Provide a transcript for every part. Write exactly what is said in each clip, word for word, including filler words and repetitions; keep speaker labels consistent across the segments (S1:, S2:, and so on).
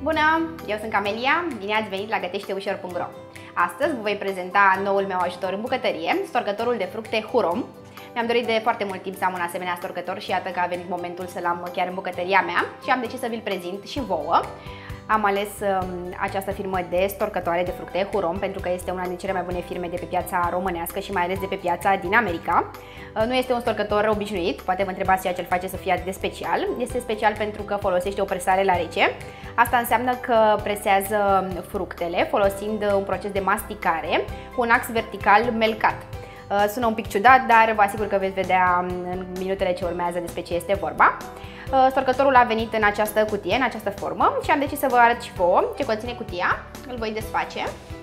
S1: Bună! Eu sunt Camelia, bine ați venit la gătește ușor punct ro. Astăzi vă voi prezenta noul meu ajutor în bucătărie, storcătorul de fructe Hurom. Mi-am dorit de foarte mult timp să am un asemenea storcător și iată că a venit momentul să-l am chiar în bucătăria mea și am decis să vi-l prezint și vouă. Am ales um, această firmă de storcătoare de fructe Hurom pentru că este una din cele mai bune firme de pe piața românească și mai ales de pe piața din America. Uh, nu este un storcător obișnuit, poate vă întrebați ceea ce îl face să fie atât de special. Este special pentru că folosește o presare la rece. Asta înseamnă că presează fructele folosind un proces de masticare cu un ax vertical melcat. Uh, sună un pic ciudat, dar vă asigur că veți vedea în minutele ce urmează despre ce este vorba. Storcătorul a venit în această cutie, în această formă și am decis să vă arăt și vouă ce conține cutia. Îl voi desface.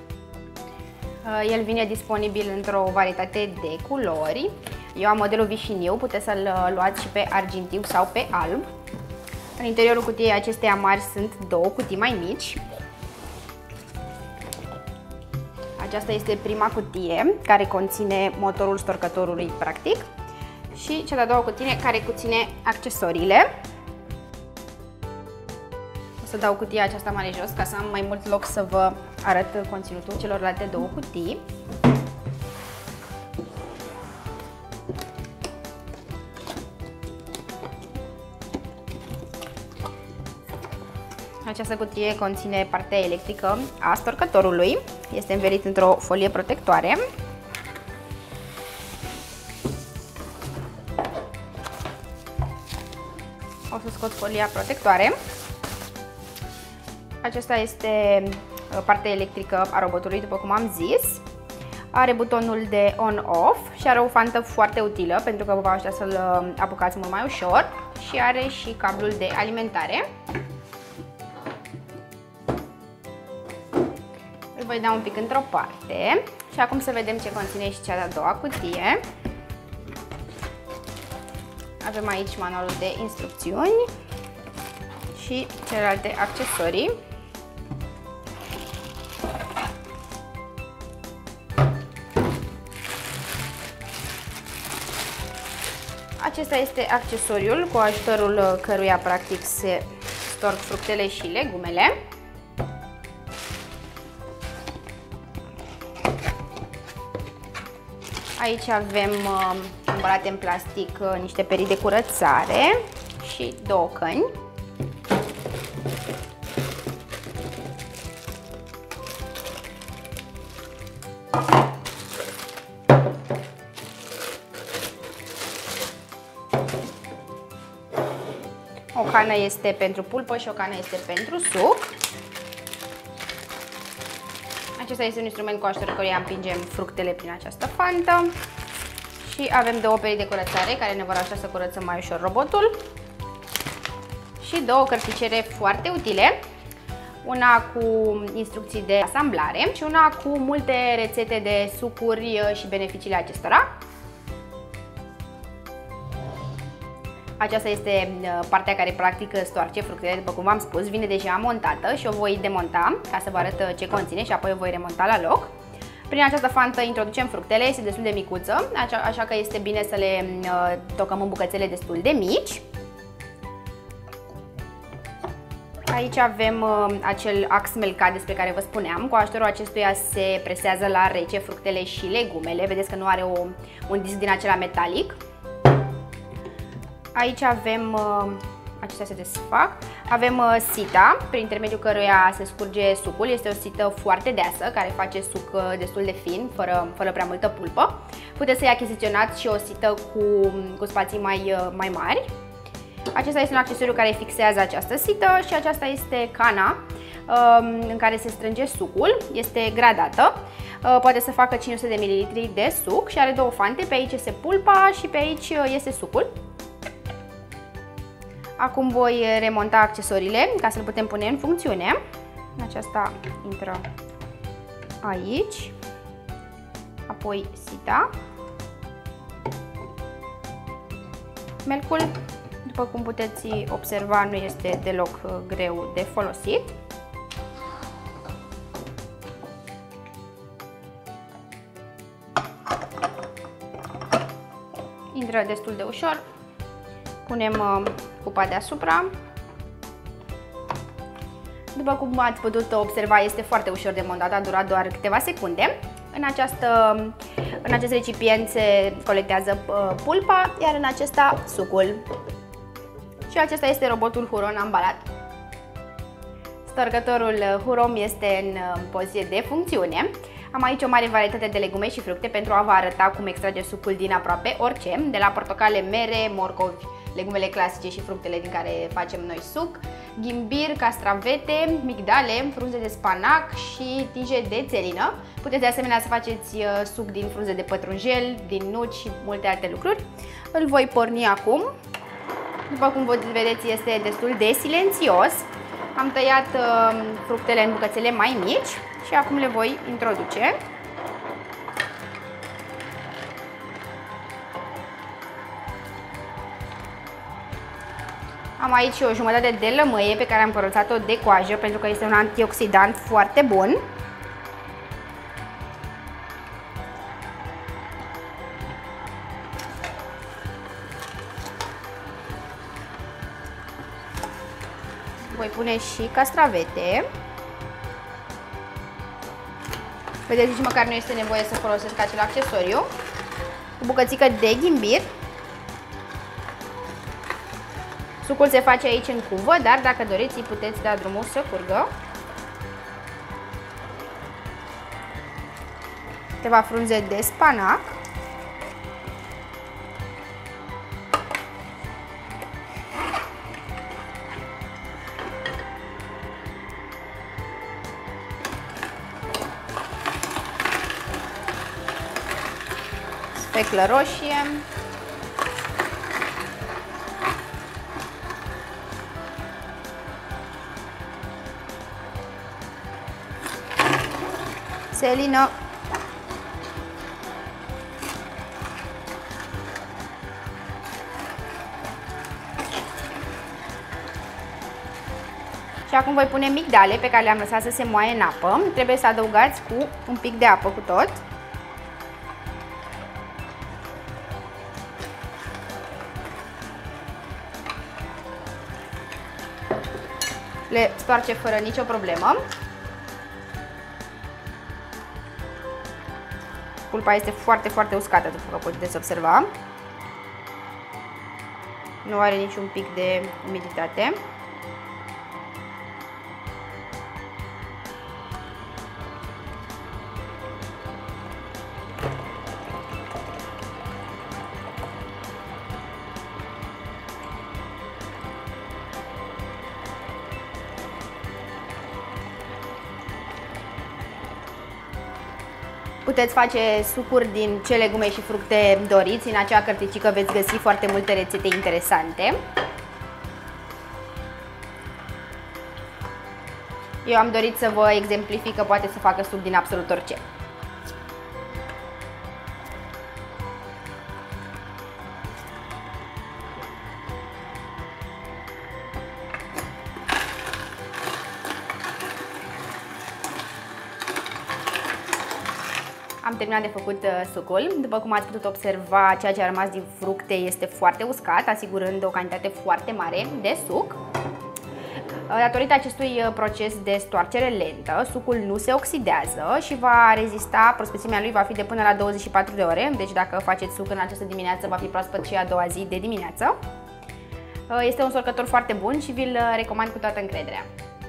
S1: El vine disponibil într-o varietate de culori. Eu am modelul vișiniu, puteți să-l luați și pe argintiu sau pe alb. În interiorul cutiei acesteia mari sunt două cutii mai mici. Aceasta este prima cutie care conține motorul storcătorului practic. Și cea de-a doua cutie care conține accesoriile. O să dau cutia aceasta mai jos ca să am mai mult loc să vă arăt conținutul celorlalte două cutii. Această cutie conține partea electrică a storcătorului. Este învelit într-o folie protectoare. O să scot folia protectoare. Aceasta este partea electrică a robotului, după cum am zis. Are butonul de on-off și are o fantă foarte utilă pentru că vă va ajuta să-l apucați mult mai ușor. Și are și cablul de alimentare. Îl voi da un pic într-o parte. Și acum să vedem ce conține și cea de-a doua cutie. Avem aici manualul de instrucțiuni și celelalte accesorii. Acesta este accesoriul cu ajutorul căruia practic se storc fructele și legumele. Aici avem îmbalate în plastic niște perii de curățare și două căni. O cană este pentru pulpă și o cană este pentru suc. Acesta este un instrument cu ajutorul căruia împingem fructele prin această fantă. Și avem două perii de curățare care ne vor ajuta să curățăm mai ușor robotul. Și două cărticere foarte utile. Una cu instrucții de asamblare și una cu multe rețete de sucuri și beneficiile acestora. Aceasta este partea care practic stoarce fructele, după cum v-am spus, vine deja montată și o voi demonta ca să vă arăt ce conține și apoi o voi remonta la loc. Prin această fantă introducem fructele, este destul de micuță, așa, așa că este bine să le uh, tocăm în bucățele destul de mici. Aici avem uh, acel ax melcat despre care vă spuneam. Cu ajutorul acestuia se presează la rece fructele și legumele. Vedeți că nu are o, un disc din acela metalic. Aici avem, uh, acestea se desfac, avem uh, sita, prin intermediul căruia se scurge sucul. Este o sită foarte deasă, care face suc uh, destul de fin, fără, fără prea multă pulpă. Puteți să-i achiziționați și o sită cu, cu spații mai, uh, mai mari. Acesta este un accesoriu care fixează această sită și aceasta este cana uh, în care se strânge sucul. Este gradată, uh, poate să facă cinci sute de mililitri de suc și are două fante, pe aici este pulpa și pe aici este sucul. Acum voi remonta accesoriile ca să le putem pune în funcțiune. Aceasta intră aici, apoi sita, melcul, după cum puteți observa, nu este deloc greu de folosit. Intră destul de ușor. Punem cupa deasupra. După cum ați putut observa, este foarte ușor de montat, a durat doar câteva secunde. În, această, în acest recipient se colectează pulpa, iar în acesta sucul. Și acesta este robotul Huron ambalat. Storcătorul Huron este în poziție de funcțiune. Am aici o mare varietate de legume și fructe pentru a vă arăta cum extrage sucul din aproape orice, de la portocale, mere, morcovi, legumele clasice și fructele din care facem noi suc, ghimbir, castravete, migdale, frunze de spanac și tije de țelină. Puteți de asemenea să faceți suc din frunze de pătrunjel, din nuci și multe alte lucruri. Îl voi porni acum. După cum vedeți, este destul de silențios. Am tăiat uh, fructele în bucățele mai mici și acum le voi introduce. Am aici o jumătate de lămâie pe care am curățat-o de coajă pentru că este un antioxidant foarte bun. Voi pune și castravete. Vedeți, nici măcar nu este nevoie să folosesc acel accesoriu. O bucățică de ghimbir. Sucul se face aici în cuvă, dar dacă doriți îi puteți da drumul să curgă. Câteva frunze de spanac. Speclă roșie. Țelină. Și acum voi pune migdale pe care le-am lăsat să se moaie în apă. Trebuie să adăugați cu un pic de apă cu tot. Le stoarce fără nicio problemă. Pulpa este foarte, foarte uscată, după cum puteți observa. Nu are niciun pic de umiditate. Puteți face sucuri din ce legume și fructe doriți. În acea cărticică veți găsi foarte multe rețete interesante. Eu am dorit să vă exemplific că poate să facă suc din absolut orice. Am terminat de făcut sucul. După cum ați putut observa, ceea ce a rămas din fructe este foarte uscat, asigurând o cantitate foarte mare de suc. Datorită acestui proces de stoarcere lentă, sucul nu se oxidează și va rezista, prospețimea lui va fi de până la douăzeci și patru de ore, deci dacă faceți suc în această dimineață, va fi proaspăt și a doua zi de dimineață. Este un storcător foarte bun și vi-l recomand cu toată încrederea.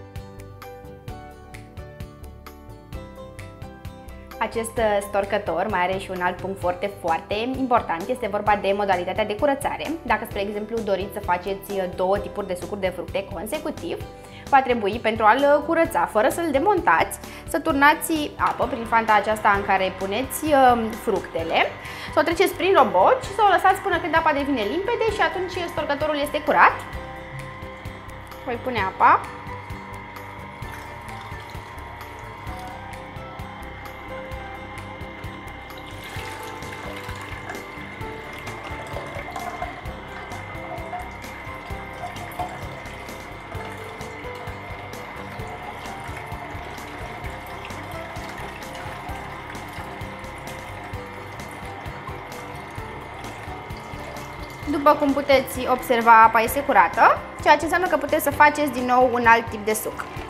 S1: Acest storcător mai are și un alt punct foarte, foarte important. Este vorba de modalitatea de curățare. Dacă, spre exemplu, doriți să faceți două tipuri de sucuri de fructe consecutiv, va trebui, pentru a-l curăța, fără să-l demontați, să turnați apă prin fanta aceasta în care puneți fructele, să o treceți prin robot și să o lăsați până când apa devine limpede și atunci storcătorul este curat. Voi pune apa. După cum puteți observa, apa este curată, ceea ce înseamnă că puteți să faceți din nou un alt tip de suc.